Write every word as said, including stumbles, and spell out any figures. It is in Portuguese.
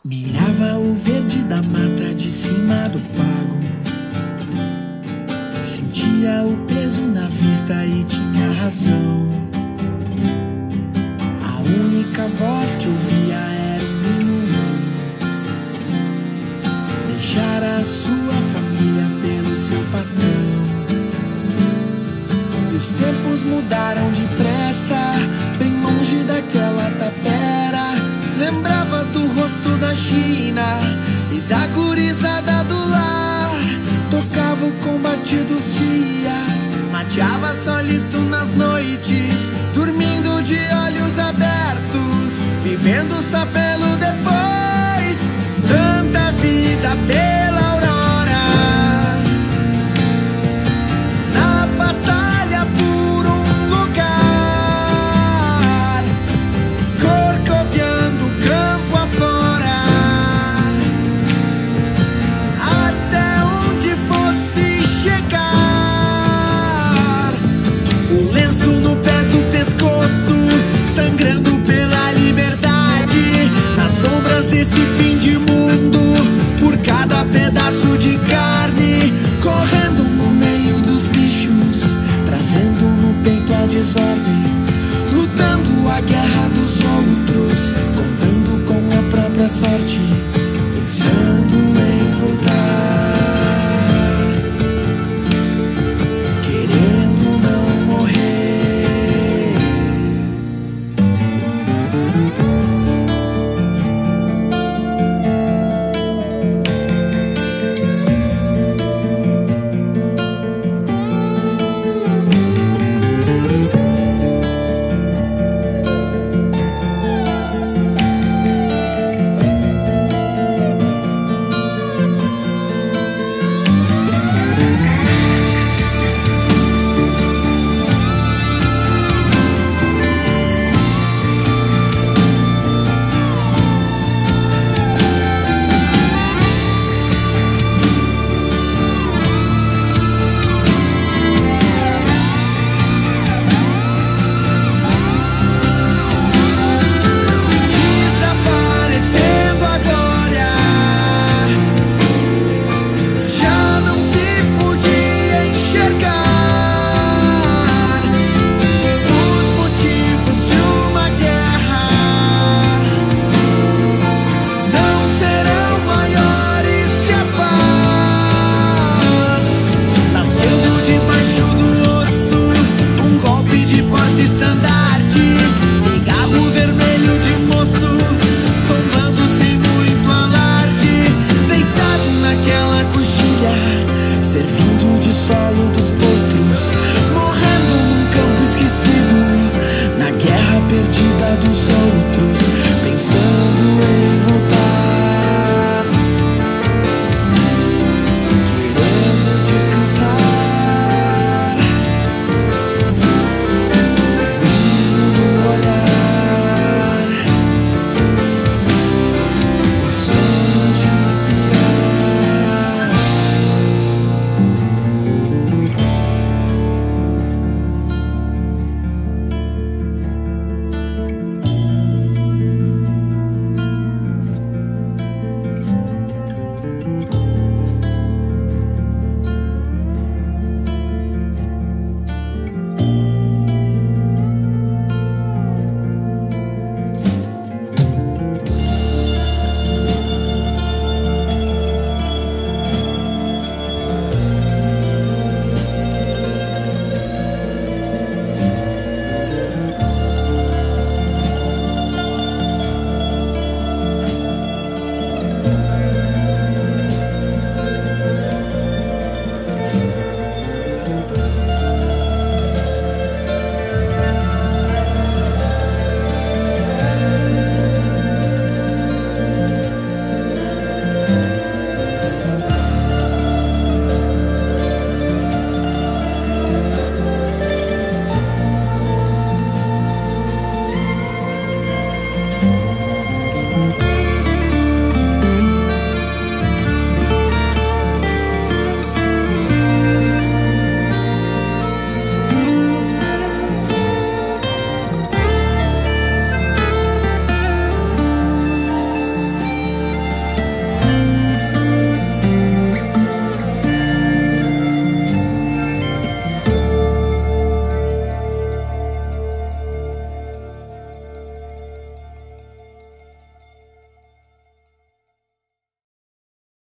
Mirava o verde da mata de cima do pago, sentia o peso na vista e tinha razão. A única voz que ouvia era o minuano. Deixar a sua família pelo seu patrão. E os tempos mudaram depressa, bem longe daquela tapera. Lembrava do rosto da China e da gurizada do lar. Tocava o combate dos dias, mateava solito nas noites, dormindo de olhos abertos, vivendo só pelo depois. Tanta vida pela aurora, na batalha por um lugar, corcoviando campo afora, até onde fosse chegar. O lenço no pé do pescoço, sangrando pela liberdade, nas sombras desse fim de mundo, por cada pedaço de carne, correndo no meio dos bichos, trazendo no peito a desordem, lutando a guerra dos outros, contando com a própria sorte, pensando em voltar.